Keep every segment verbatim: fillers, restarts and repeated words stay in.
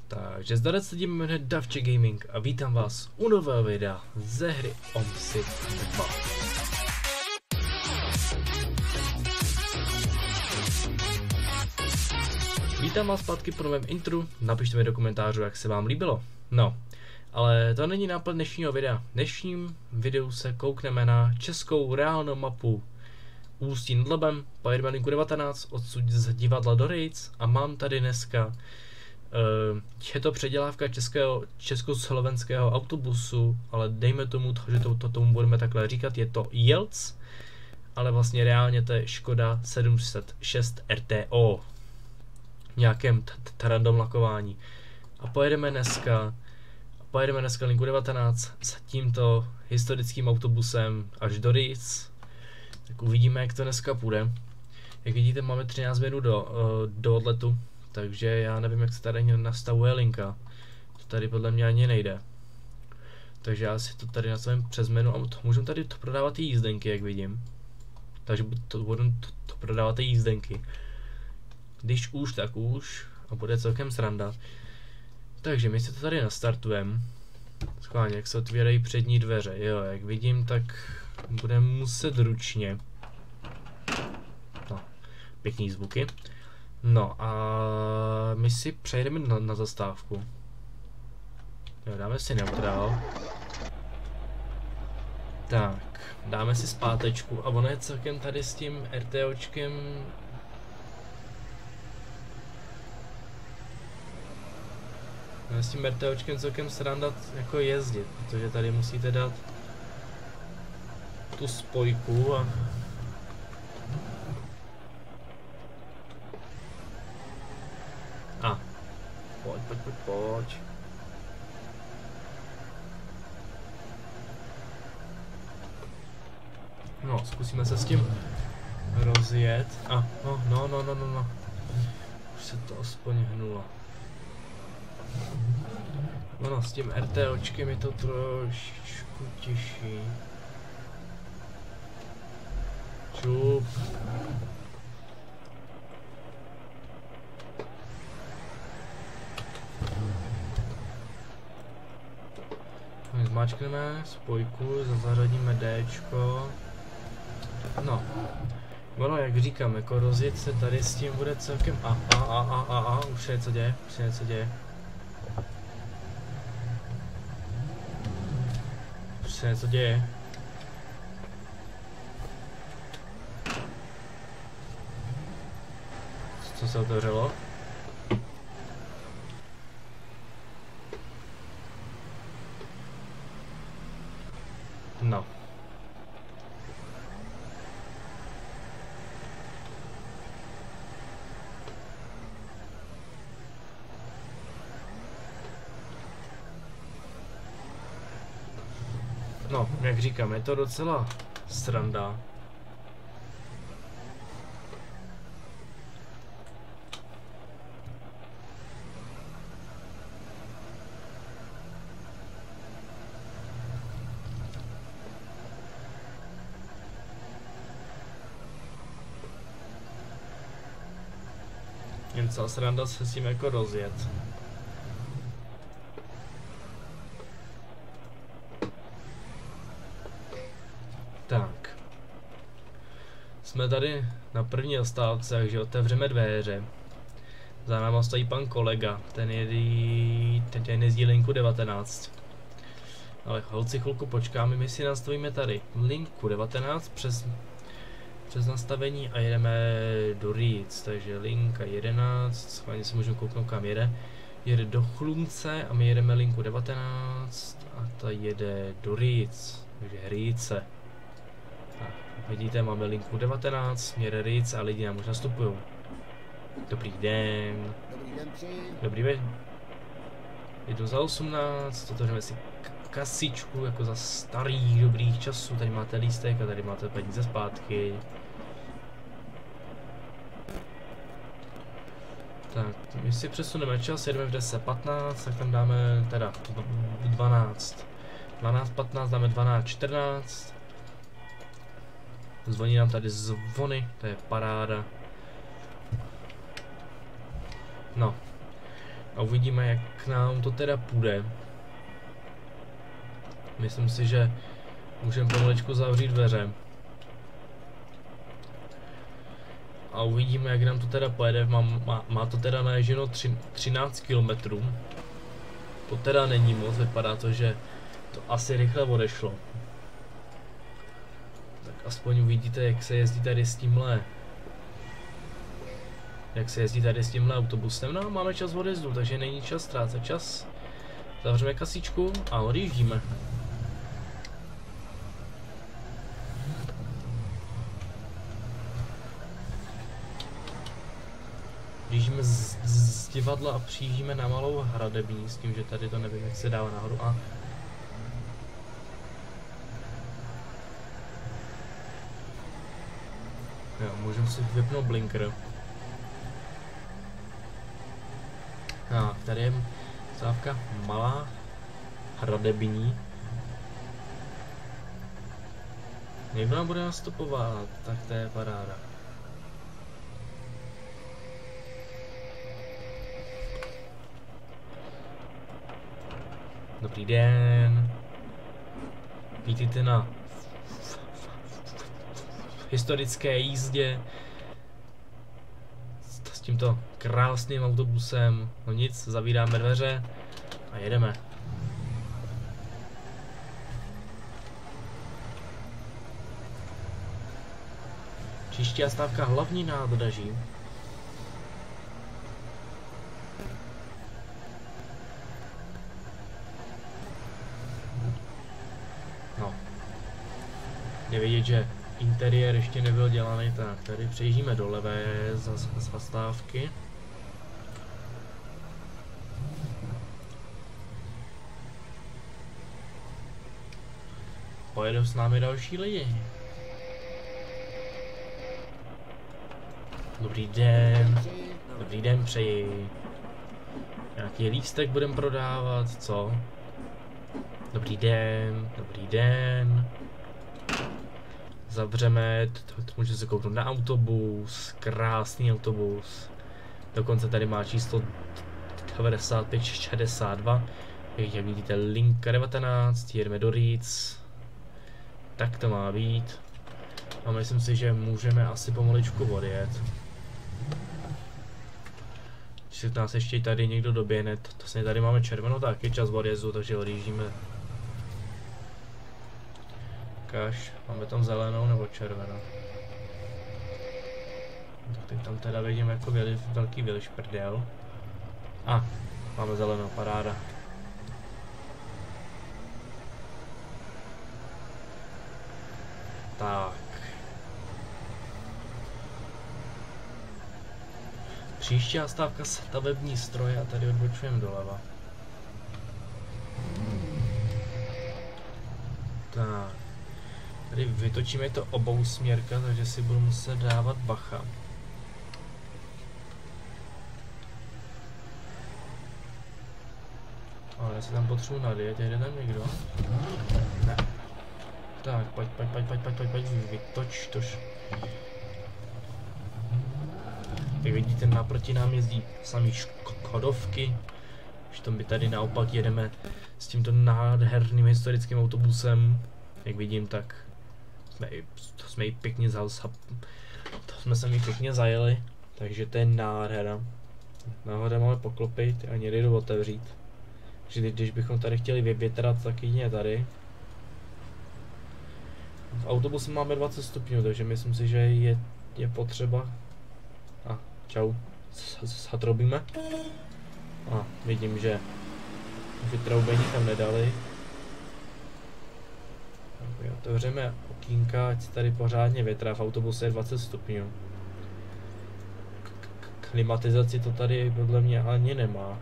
Takže zde se tím jmenuje Davče Gaming a vítám vás u nového videa ze hry OMSI dva. Vítám vás zpátky po novém intru, napište mi do komentářů, jak se vám líbilo. No, ale to není náplň dnešního videa. V dnešním videu se koukneme na českou reálnou mapu Ústí nad Labem, pojedeme linku devatenáct, odsud z divadla do Rejc a mám tady dneska uh, je to předělávka českého, československého autobusu, ale dejme tomu, že to, to tomu budeme takhle říkat, je to Jelc, ale vlastně reálně to je Škoda sedm set šest R T O v nějakém random lakování. A pojedeme dneska pojedeme dneska linku devatenáct s tímto historickým autobusem až do Rejc. Tak uvidíme, jak to dneska půjde. Jak vidíte, máme třináct minut do, uh, do odletu, takže já nevím, jak se tady nastavuje linka. To tady podle mě ani nejde. Takže já si to tady nastavím přes menu a to, můžu tady to prodávat i jízdenky, jak vidím. Takže to budu to, to prodávat i jízdenky. Když už, tak už. A bude celkem sranda. Takže my si to tady nastartujeme. Schválně, jak se otvírají přední dveře. Jo, jak vidím, tak budeme muset ručně. No, pěkný zvuky. No a my si přejdeme na, na zastávku. Jo, dáme si neutrál. Tak, dáme si zpátečku a ono je celkem tady s tím RTOčkem. No, s tím RTOčkem celkem sranda jako jezdit, protože tady musíte dát tu spojku a a pojď, pojď, pojď, pojď. No, zkusíme se s tím rozjet. A, no, no, no, no, no, no. Už se to aspoň hnulo. No, s tím RTOčkem je to trošičku těžší. Čup. Zmáčkneme spojku, zařadíme Dčko. No. Ono, jak říkám, jako rozjet se tady s tím bude celkem a a a a a a už se něco děje, už se něco děje. Už se něco děje. Co se otevřelo? No. No, jak říkám, je to docela sranda. Jen celá sranda se s tím jako rozjet. Tak. Jsme tady na první zastávce, takže otevřeme dveře. Za náma stojí pan kolega, ten jedí, ten, ten jezdí linku devatenáct. Ale holci, chvilku počkáme, my si nastavíme tady linku devatenáct přes, přes nastavení a jedeme do Rejc, takže linka jedenáct, schválně si můžeme kouknout, kam jede. Jede do Chlumce a my jedeme linku devatenáct a ta jede do Rejc, takže Rejce. Tak, vidíte, máme linku devatenáct, směr Rejc a lidi nám už nastupují. Dobrý den. Dobrý den, při. Dobrý den. Jdu za osmnáct, otevřeme si kasičku jako za starých dobrých časů. Tady máte lístek a tady máte peníze zpátky. Tak, my si přesuneme čas, jedeme v deset patnáct, tak tam dáme teda dvanáct. dvanáct patnáct dáme dvanáct čtrnáct. Zvoní nám tady zvony, to je paráda. No. A uvidíme, jak nám to teda půjde. Myslím si, že můžeme pomalečku zavřít dveře. A uvidíme, jak nám to teda pojede. Má, má, má to teda naježeno třináct kilometrů. To teda není moc, vypadá to, že to asi rychle odešlo. Tak aspoň uvidíte, jak se jezdí tady s tímhle. Jak se jezdí tady s tímhle autobusem. No, máme čas odjezdu, takže není čas ztrácet čas. Zavřeme kasíčku a odjíždíme. Odjíždíme z, z divadla a přijíždíme na Malou Hradební, s tím, že tady to nevím, jak se dává nahoru. A jo, můžeme si vypnout blinker. A tady je stávka Malá Hradební. Někdo nám bude nastupovat, tak to je paráda. Dobrý den. Vítejte na historické jízdě s tímto krásným autobusem. No nic, zavíráme dveře a jedeme. Příští zastávka Hlavní nádraží. No. Je vidět, že interiér ještě nebyl dělaný, tak tady přejíždíme do levé zastávky. Pojedou s námi další lidi. Dobrý den. Dobrý den přeji. Nějaký lístek budeme prodávat, co? Dobrý den, dobrý den. Zavřeme, můžete se kouknout na autobus, krásný autobus. Dokonce tady má číslo devadesát pět šedesát dva. Jak vidíte, linka devatenáct, jedeme do Říc. Tak to má být. A myslím si, že můžeme asi pomaličku odjet. Když nás ještě tady někdo doběhne, to, to se tady máme červeno, tak je čas odjezdu, takže odjíždíme. Kaž, máme tam zelenou nebo červenou? Tak teď tam teda vidím jako věli, velký vylišprdel. A, máme zelenou, paráda. Tak. Příští zastávka stavební stroje a tady odbočujeme doleva. Tak. Tady vytočíme to obousměrka, takže si budu muset dávat bacha. Ale já se tam potřebuji nadjet, jde tam někdo? Ne. Tak, pojď, pojď, pojď, pojď, pojď, pojď, pojď, vytoč tož. Jak vidíte, naproti nám jezdí samý škodovky. Když to my tady naopak jedeme s tímto nádherným historickým autobusem. Jak vidím, tak jsme, to jsme ji pěkně za, to jsme se mi pěkně zajeli. Takže to je nádhera. Nahoře máme poklopit a někdy jdu otevřít. Takže když bychom tady chtěli vyvětrat, tak jedině tady. V autobuse máme dvacet stupňů, takže myslím si, že je, je potřeba. A čau, zatroubíme. A vidím, že vytroubení tam nedali. Otevřeme okýnka, ať tady pořádně větrá, v autobuse je dvacet stupňů. Klimatizaci to tady podle mě ani nemá.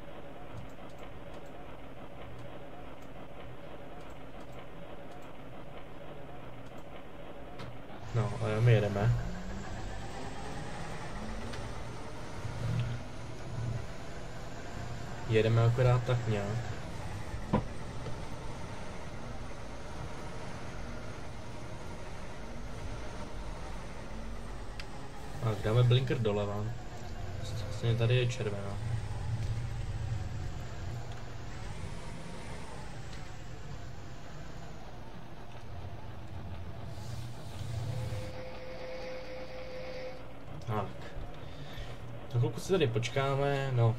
No, a my jedeme. Jedeme akorát tak nějak. A dáme blinker doleva. Vlastně tady je červená. Na chvilku si tady počkáme, no.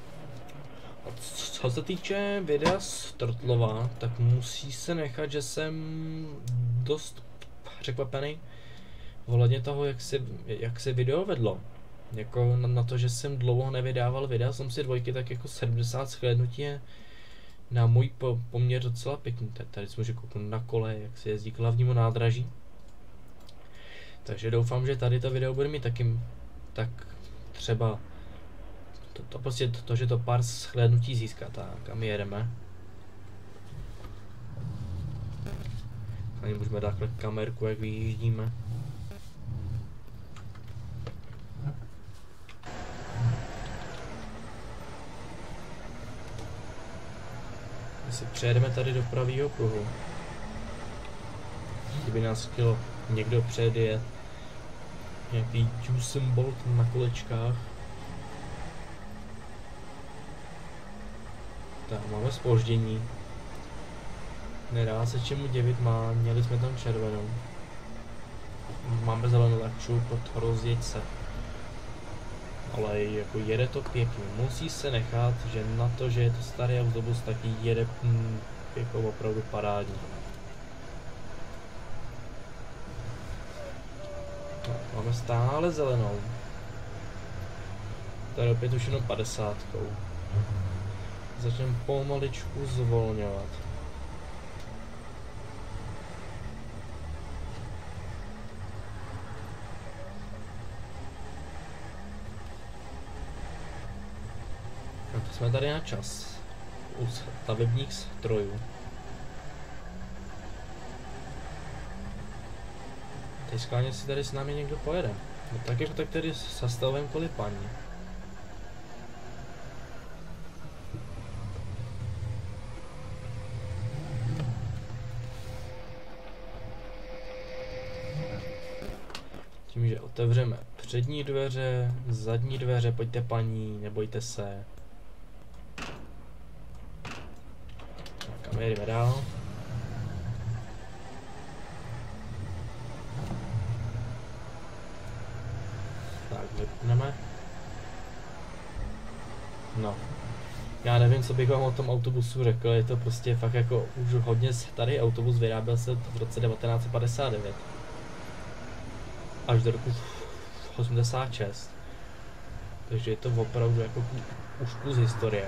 Co se týče videa z Turtlova, tak musí se nechat, že jsem dost překvapený ohledně toho, jak se, jak se video vedlo. Jako na, na to, že jsem dlouho nevydával videa, jsem si dvojky tak jako sedmdesát shlédnutí je na můj po, poměr docela pěkný. Tady si můžu kouknout na kole, jak se jezdí k hlavnímu nádraží. Takže doufám, že tady to video bude mít taky tak třeba to, to prostě to, to, že to pár shlédnutí získá. Tak a my jedeme. Tady můžeme dát kamerku, jak vyjíždíme. My si přejedeme tady do pravýho pruhu. Kdyby nás chtěl někdo předjet nějaký Usain Bolt na kolečkách. Tak, máme zpoždění. Nedá se čemu divit, má, měli jsme tam červenou. Máme zelenou, tak šup, rozjeď se. Ale jako jede to pěkně, musí se nechat, že na to, že je to starý autobus, taky jede hm, jako opravdu parádní. No, máme stále zelenou. Tady opět už jenom padesátkou. Začneme pomaličku zvolňovat. No to jsme tady na čas. U stavebních strojů. Teď skláně si tady s námi někdo pojede. No tak jako tak tady s stavem kolipání. Tím, že otevřeme přední dveře, zadní dveře, pojďte paní, nebojte se. Tak a my jdeme dál. Tak, vypneme. No. Já nevím, co bych vám o tom autobusu řekl, je to prostě fakt jako už hodně starý autobus, vyráběl se v roce devatenáct set padesát devět. Až do roku osmdesát šest. Takže je to opravdu jako už kus historie.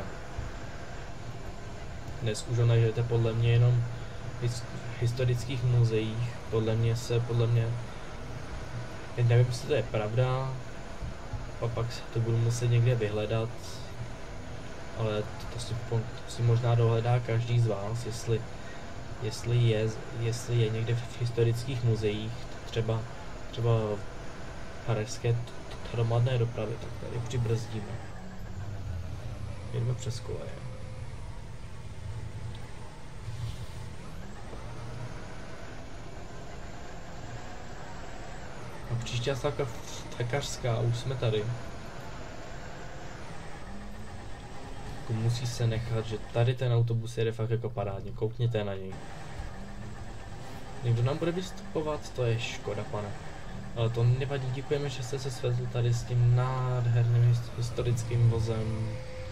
Dnes už ho najdete podle mě jenom v historických muzeích. Podle mě se, podle mě, nevím, jestli to je pravda, a pak to budu muset někde vyhledat, ale to, to, si, to si možná dohledá každý z vás, jestli, jestli, je, jestli je někde v historických muzeích, třeba třeba v pražské hromadné dopravy, tak tady přibrzdíme. Jdeme přes koleje. A příští zastávka Takařská, už jsme tady. Jako musí se nechat, že tady ten autobus jede fakt jako parádně, koukněte na něj. Někdo nám bude vystupovat, to je škoda, pane. Ale to nevadí, děkujeme, že jste se svezl tady s tím nádherným historickým vozem.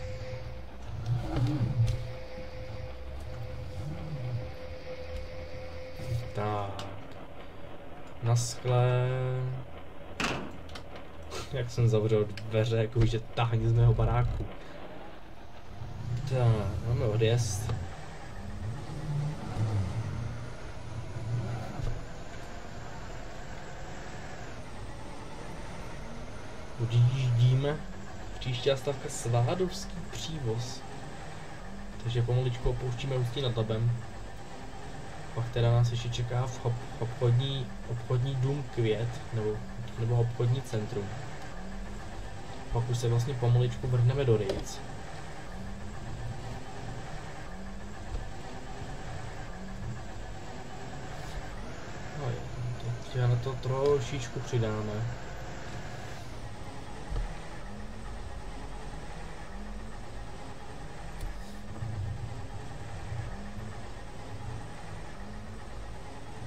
Tak. Na skle. Jak jsem zavřel dveře, jako že táhni z mého baráku. Tak, máme odjezd. Odjíždíme. Příští zastavka Svádovský přívoz. Takže pomaličku opouštíme Ústí nad Labem. Pak teda nás ještě čeká v ob obchodní, obchodní dům Květ, nebo, nebo obchodní centrum. Pak už se vlastně pomaličku vrhneme do Rejc. No jo, teď na to trošičku přidáme.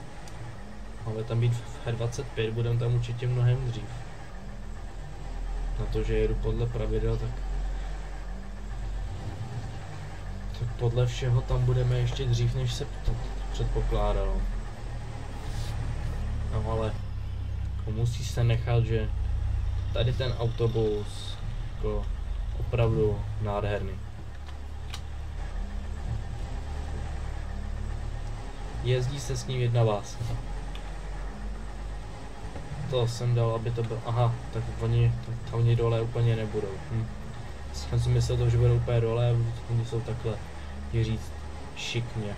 Máme tam být v H dvacet pět, budeme tam určitě mnohem dřív. na to, že jedu podle pravidel, tak, tak podle všeho tam budeme ještě dřív, než se předpokládalo. No ale musí se nechat, že tady ten autobus jako opravdu nádherný. Jezdí se s ním jedna vás. To jsem dal, aby to bylo. Aha, tak oni, tak oni dole úplně nebudou. Hm. Jsem si myslel, to, že budou úplně dole, oni jsou takhle, je říct, šikně.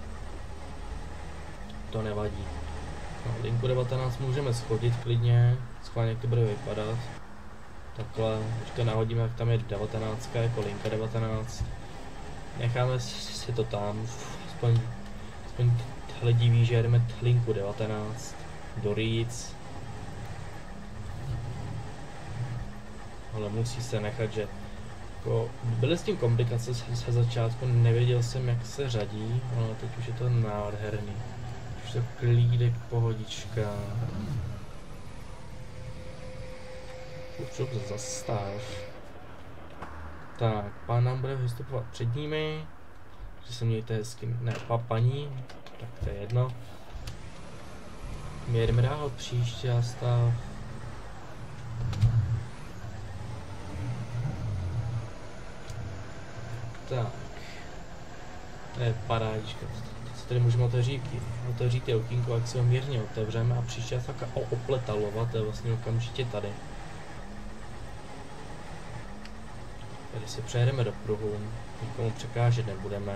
To nevadí. No, linku devatenáct můžeme schodit klidně, schválně jak to bude vypadat. Takhle, když to nahodíme, jak tam je devatenáct jako linka devatenáct. Necháme si to tam, aspoň, aspoň lidi ví, že jedeme linku devatenáct do Říc. Ale musí se nechat, že jako, byly s tím komplikace se začátku, nevěděl jsem, jak se řadí, ale teď už je to nádherný. Už to klídek, pohodička. Už dobře, zastav. Tak, pán nám bude vystupovat před nimi. Že se mějte hezky, ne, pa, paní, tak to je jedno. My jedeme dál, příště a stav. Tak. To je parádička. Co tady můžeme otevřít? Otevřít je okýnko, jak se ho mírně otevřeme a příště se taková opletalova, to je vlastně okamžitě tady. Tady si přejedeme do pruhu, nikomu překážet nebudeme.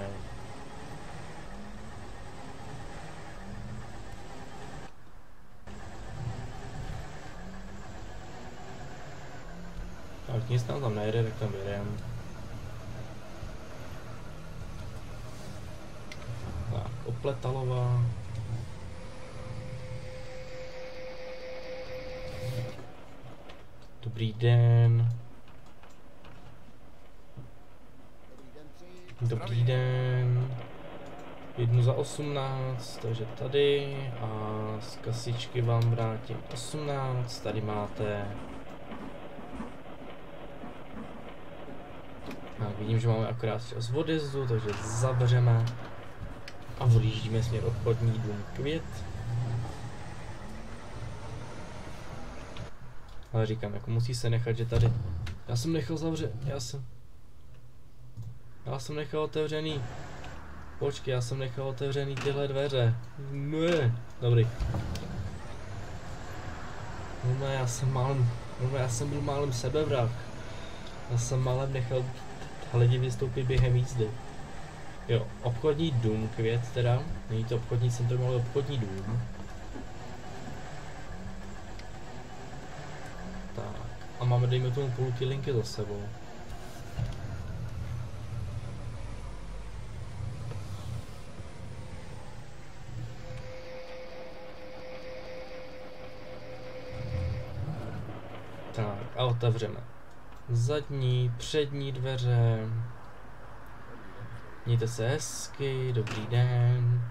Tak nic nám tam nejde, tak tam vyjdeme. Tak, Opletalová. Dobrý den. Dobrý den. Jednu za osmnáct, takže tady a z kasičky vám vrátím osmnáct, tady máte. Tak vidím, že máme akorát čas odjezdu, takže zavřeme a odjíždíme směr obchodní dům Květ. Ale říkám, jako musí se nechat, že tady, já jsem nechal zavřet, já jsem, já jsem nechal otevřený, počkej, já jsem nechal otevřený tyhle dveře, ne, dobrý. No já jsem málem, no já jsem byl málem sebevrah, já jsem málem nechal lidi vystoupit během jízdy. Jo, obchodní dům Květ teda, není to obchodní centrum, ale obchodní dům. Tak, a máme dejme tomu půlky linky za sebou. Tak, a otevřeme zadní, přední dveře. Mějte se hezky, dobrý den.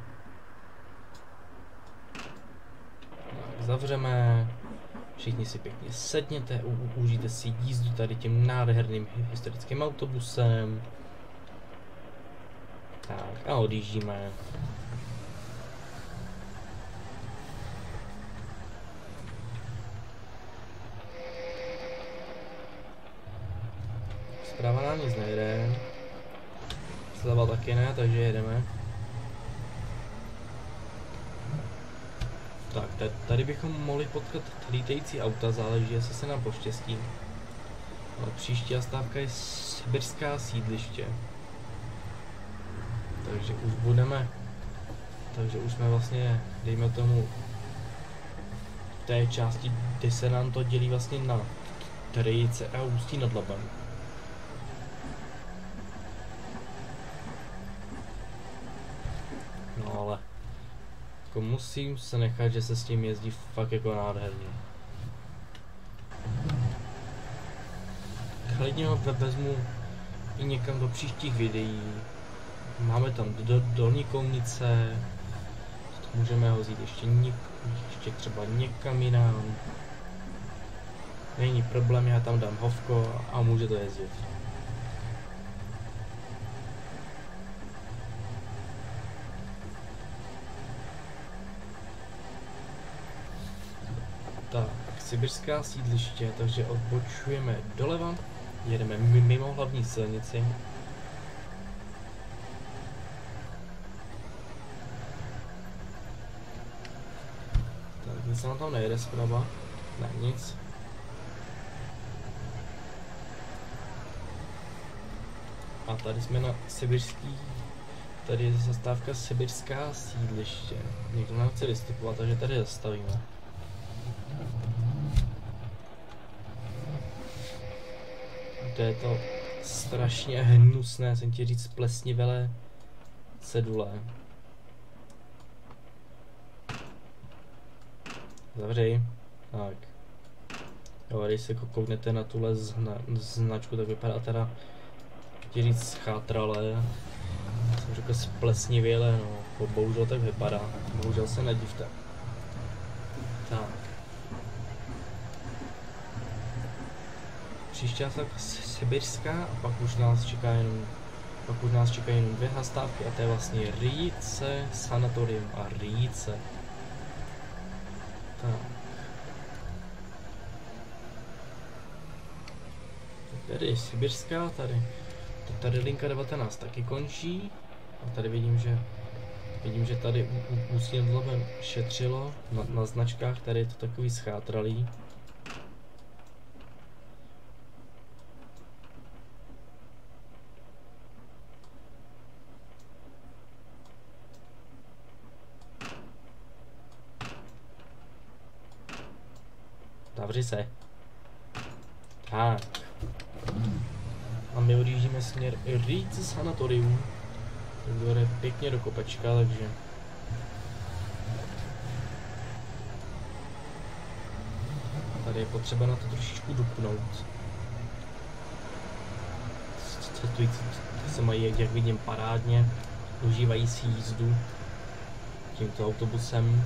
Tak, zavřeme. Všichni si pěkně sedněte, u, užijte si jízdu tady tím nádherným historickým autobusem. Tak a odjíždíme. Zprava nám nic nejde. Zleva taky ne, takže jedeme. Tak, tady bychom mohli potkat lítající auta, záleží, jestli se nám poštěstí. Ale příští zastávka je sibirská sídliště. Takže už budeme, takže už jsme vlastně, dejme tomu, v té části, kde se nám to dělí vlastně na Trejce a Ústí nad Labem. No ale jako musím se nechat, že se s tím jezdí fakt jako nádherně. Klidně ho vezmu i někam do příštích videí. Máme tam do, dolní kounice, můžeme ho vzít ještě, něk, ještě třeba někam jinam. Není problém, já tam dám hovko a může to jezdit. Tak, sibirská sídliště, takže odbočujeme doleva, jedeme mimo hlavní silnici. Tak, nic se nám tam nejede zprava, ne nic. A tady jsme na sibirský, tady je zastávka sibirská sídliště. Někdo nám chce vystupovat, takže tady zastavíme. To je to strašně hnusné, jsem ti říct, plesnivelé cedule. Zavři. Tak. Jo, když se kouknete na tuhle zna, značku, tak vypadá teda, ti říct, chátralé. Jsem řekl splesnivěle, no, bohužel tak vypadá. Bohužel se nedivte. Tak. Příští zastávka sibirská a pak už nás čeká jenom, pak už nás čekají jenom dvě zastávky a to je vlastně Rýce, sanatorium a Rýce. Tak. Tady je sibirská, tady, tady linka devatenáct taky končí a tady vidím, že vidím, že tady ústním dlobem šetřilo na, na značkách, tady je to takový schátralý. Zavři se. Tak. A my odjíždíme směr Rýce sanatorium. To jde pěkně do kopečka, takže... Tady je potřeba na to trošičku dupnout. Cestující se mají, jak vidím, parádně. Užívají si jízdu tímto autobusem.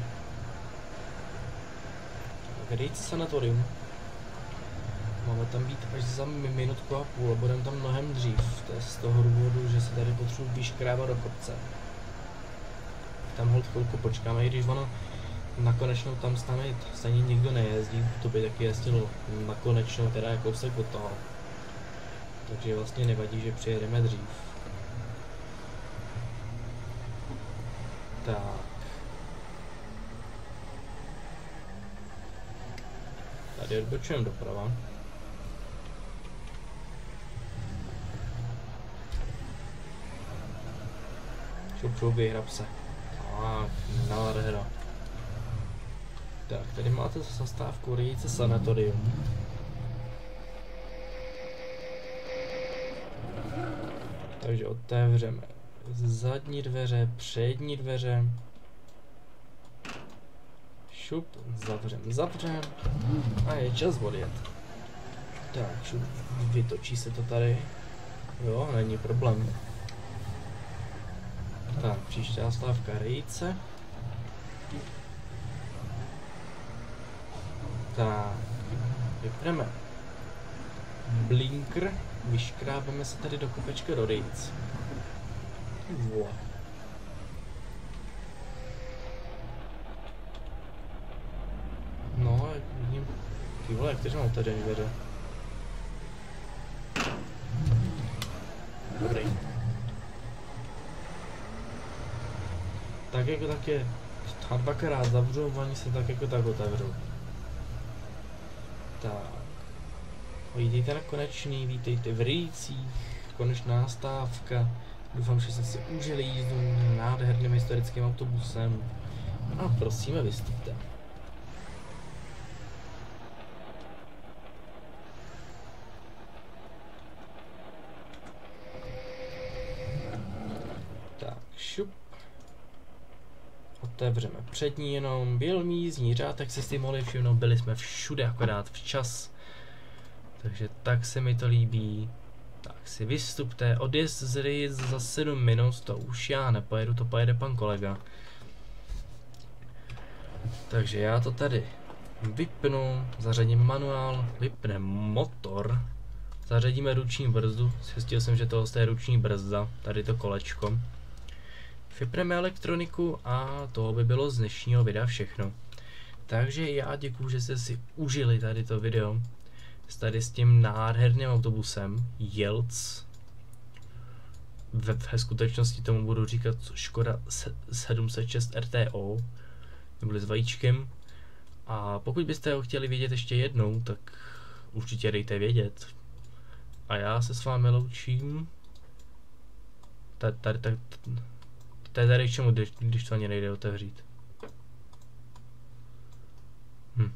Rýce sanatorium. Máme tam být až za minutku a půl a budeme tam mnohem dřív. To je z toho důvodu, že se tady potřebuji vyškrávat do kopce. Tam hold chvilku počkáme, i když ono nakonečnou tam stane, stejně nikdo nejezdí, to by taky jezdilo nakonečnou, teda je kousek od toho. Takže vlastně nevadí, že přijedeme dřív. Tak. Tady odbočujeme doprava. Šup, šup, vyhrab se. Tak, nádhera. Tak, tady máte zastávku Rýce sanatorium. Takže otevřeme zadní dveře, přední dveře. Šup, zavřem, zavřem. A je čas odjet. Tak, šup, vytočí se to tady. Jo, není problém. Tak, příští zastávka Rýce. Tak, vypneme blinker, vyškrábeme se tady do kopečka do Rýc. Wow. No, jak vidím, ty vole, jak teď mám otevřený dveře. Dobrý. Tak jako tak je, a dvakrát zavřou, oni se tak jako tak otevřou. Tak. Vítejte na konečný, vítejte v Rýcích, konečná stávka. Doufám, že jste si užili jízdu nádherným historickým autobusem. A prosíme, vystupte. Tak, šup. Otevřeme přední jenom, byl jízdní řád, tak se s tím mohli všimnout, byli jsme všude akorát včas. Takže tak se mi to líbí. Tak si vystupte, odjezd z Rýc za sedm minut, to už já nepojedu, to pojede pan kolega. Takže já to tady vypnu, zařadím manuál, vypneme motor, zařadíme ruční brzdu, zjistil jsem, že tohle je ruční brzda, tady to kolečko. Vypneme elektroniku a to by bylo z dnešního videa všechno. Takže já děkuju, že jste si užili tady to video. Tady s tím nádherným autobusem Jelc. Ve, ve skutečnosti tomu budu říkat Škoda sedm set šest R T O. Neboli s vajíčkem. A pokud byste ho chtěli vidět ještě jednou, tak určitě dejte vědět. A já se s vámi loučím. Tady, tady, tady, tady, tady k čemu, když, když to ani nejde otevřít. Hm.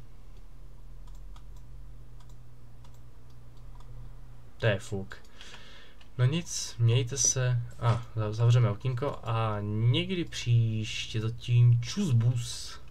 To je fuk. No nic, mějte se. A, ah, zavřeme okýnko a někdy příště zatím čus bus.